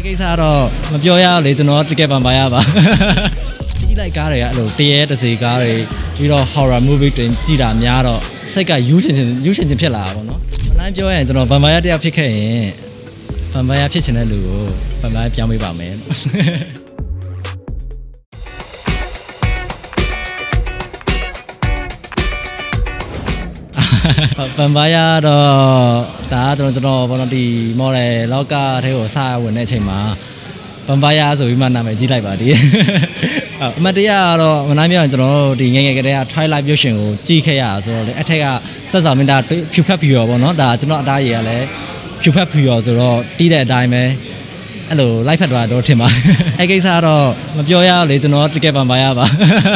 ကိစ္စတော့မပြောရလေကျွန်တော်တကယ်ဗန်ပါရပါကြည့်လိုက်ကားတွေကအဲ့လိုတရေတစေကားတွေပြီးတော့ horror movie တွေကြည့်တာများတော့စိတ်ကယူးချင်ဖြစ်လာတာပေါ့နော်မလန်းပြောရင်ကျွန်တော်ဗန်ပါရတယောက်ဖြစ်ခဲ့ရင်ဗန်ပါရဖြစ်ချင်တဲ့လူကိုဗန်ပါရပြောင်းပေးပါမယ်ဗန်ပါရတော့ဒါကျွန်တော်ဘောနော်ဒီ model လောကထဲကိုစဝင်တဲ့အချိန်မှာဗန်ပါရဆိုပြီးမှနာမည်ကြီးလိုက်ပါဒီအမတရားကတော့မနိုင်ပြောရင်ကျွန်တော်တို့ဒီငယ်ကတည်းက Twilight ရုပ်ရှင်ကိုကြည့်ခဲ့ရဆိုတော့လေအထက်ကဆက်ဆောင်မင်းသားဖြူဖက်ဖြူရောပေါ့နော်ဒါကျွန်တော်အသားရည်ကလည်းဖြူဖက်ဖြူရောဆိုတော့တီးတဲ့အတိုင်းပဲအဲ့လို live ဖက်သွားတော့ထင်ပါအဲ့ကိစ္စကတော့မပြောရလေကျွန်တော်တကယ်ဗန်ပါရပါ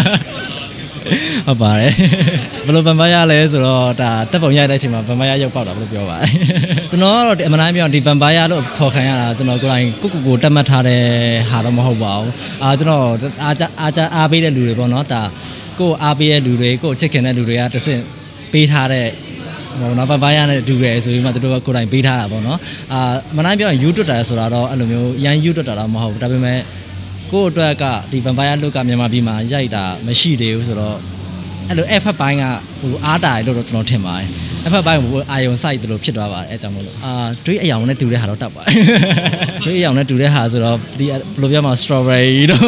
ဟုတ်ပါတယ်ဘယ်လိုဗန်ပါရလဲဆိုတော့ဒါတက်ပုံရိုက်တဲ့အချိန်မှာဗန်ပါရရုပ်ပေါက်တာဘယ်လိုပြောပါလဲကျွန်တော်ကတော့အမှန်တမ်းပြောဒီဗန်ပါရလို့ခေါ်ခံရတာကျွန်တော်ကိုယ်တိုင်ကိုတက်မှတ်ထားတဲ့ဟာတော့မဟုတ်ပါဘူးကျွန်တော်အားပေးတဲ့လူတွေပေါ့နော်ဒါကိုအားပေးတဲ့လူတွေကိုချစ်ခင်တဲ့လူတွေကတစ်ဆင့်ပေးထားတဲ့ဟိုနော်ဗန်ပါရနဲ့တူတယ်ဆိုပြီးမှတို့ကကိုယ်တိုင်ပေးထားတာပေါ့နော်အမှန်တမ်းပြောရင် YouTube တာဆိုတာတော့အဲ့လိုမျိုးရန် YouTube တာတော့မဟုတ်ဘူးဒါပေမဲ့ကိုယ့်အတွက်ကဒီဗန်ပါရလုတ်ကမြန်မာပြည်မှာရိုက်တာမရှိသေးဘူးဆိုတော့အဲ့လိုအဲ့ဖက်ပိုင်းကဟိုအားတာလို့တော့ကျွန်တော်ထင်ပါတယ်အဲ့ဖက်ပိုင်းကအာယုံစိုက်တယ်လို့ဖြစ်သွားပါတယ်အဲ့ကြောင့်မို့လို့တွေးအယောင်နဲ့တူတဲ့ဟာတော့တတ်ပါတယ်တွေးအယောင်နဲ့တူတဲ့ဟာဆိုတော့ဒီဘယ်လိုပြောမှာ strawberry တော့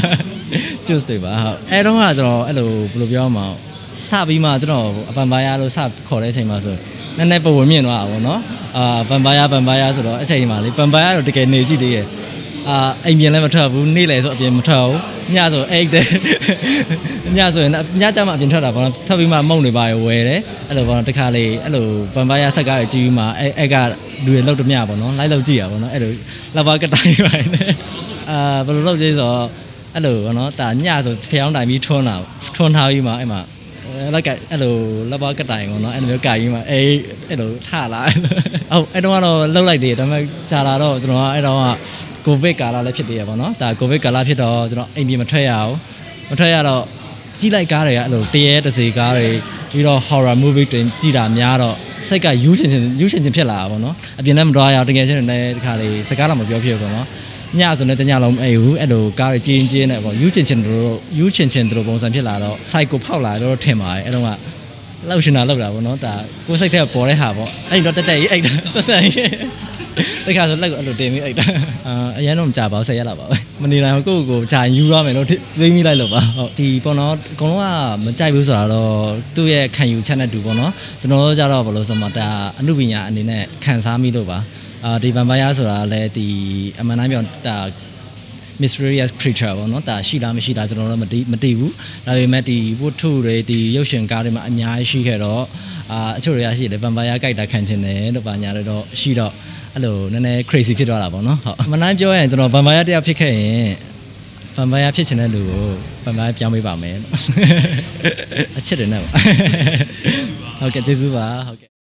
juice တွေပါဟုတ်အဲ့တော့ကကျွန်တော်အဲ့လိုဘယ်လိုပြောမှာစပြီးမှကျွန်တော်ဗန်ပါရလို့စခေါ်တဲ့အချိန်မှာဆိုနည်းနည်းပုံဝင်မြင့်သွားတာပေါ့နော်ဗန်ပါရဆိုတော့အချိန်မှာလေဗန်ပါရတော့တကယ်နေကြည့်သေးရဲ့အိမ်ပြင်လည်းမထွက်ဘူးနေ့လေဆိုအပြင်မထွက်ဘူးညဆိုအိတ်တယ်ညဆိုရင်ညကျမှအပြင်ထွက်တာပေါ့နော်ထွက်ပြီးမှမုံတွေပါရဝယ်တယ်အဲ့လိုပေါ့နော်တခါလေအဲ့လိုဗန်ပါရဆက်ကားကြီးပြီးမှအဲ့ကလူတွေလောက်တမျှပေါ့နော်လိုက်လောက်ကြည့်ရပါပေါ့နော်အဲ့လိုလက်ပါကတိုင်ပါနေဘယ်လိုလုပ်ကြည့်ဆိုတော့အဲ့လိုပေါ့နော်ဒါညဆိုဖျောင်းတိုင်ပြီးထွန်းထားပြီးမှအဲ့မှာလက်ကအဲ့လိုလက်ပါကတိုင်ပေါ့နော်အဲ့လိုမျိုးကြိုက်ပြီးမှအဲ့လိုထလာဟုတ်အဲ့တော့ကတော့လှုပ်လိုက်တယ်ဒါပေမဲ့ကြာလာတော့ကျွန်တော်ကအဲ့တော့ကိုဗစ်ကာလလည်းဖြစ်သေးရပါတော့ဒါကိုဗစ်ကာလဖြစ်တော့ကျွန်တော်အိမ်ပြင်မထွက်ရအောင်မထွက်ရတော့ကြီးလိုက်ကားတွေကအဲ့လိုတရေတစေကားတွေပြီးတော့ horror movie တွေကြည့်တာများတော့စိတ်ကယူးချင်ဖြစ်လာတာပေါ့နော်အပြင်လည်းမသွားရအောင်တကယ်ချင်းလည်းဒီခါလေးစကားတော့မပြောဖြစ်ဘူးပေါ့နော်ညဆိုလည်းတညလုံးအိမ်ဘူးအဲ့လိုကားတွေကျင်းနဲ့ပေါ့ယူးချင်တို့ပုံစံဖြစ်လာတော့ site ကိုဖောက်လာတော့ထင်ပါတယ်အဲ့တော့ကလောက်ရှင်တာလောက်တာပေါ့နော်ဒါကိုစိတ်ထဲပေါ်တဲ့ဟာပေါ့အဲ့တော့တက်ကြီးအိတ်တာဆက်ဆက်တခါဆိုလက်ကိုအဲ့လိုတင်ပြီးအိတ်တာအရင်တော့မကြပါဘူး10ရက်လောက်ပါပဲမနေနိုင်ဘူးကိုဂျာယူရမယ်လို့သိမိလိုက်လို့ပါဟုတ်ဒီပေါ့နော်အကုန်လုံးကမကြိုက်ဘူးဆိုတာတော့သူ့ရဲ့ခံယူချက်နဲ့တူပေါ့နော်ကျွန်တော်တို့ကြတော့ဘယ်လိုဆိုမှဒါအမှုပညာအနေနဲ့ခံစားမိလို့ပါဒီဗန်ပါရဆိုတာလည်းဒီအမှန်တမ်းပြောဒါ mysterious creature ပေါ့နော်ဒါရှိလားမရှိလားကျွန်တော်တို့မသိဘူးဒါပေမဲ့ဒီဝတ္ထုတွေဒီရုပ်ရှင်ကားတွေမှာအများကြီးရှိခဲ့တော့အချို့တွေကရှိတယ်ဗန်ပါရကြိုက်တာခံချင်တယ်လို့ပါညာတော့ရှိတော့အဲ့လိုနည်းနည်း crazy ဖြစ်သွားတာပေါ့နော်ဟုတ်မနိုင်ပြောရင်ကျွန်တော်ဗန်ပါရတယောက်ဖြစ်ခဲ့ရင်ဗန်ပါရဖြစ်ချင်တဲ့လူကိုဗန်ပါရပြောင်းပေးပါမယ်အချစ်တယ်နဲ့ပါဟုတ်ကဲ့ကျေးဇူးပါဟုတ်ကဲ့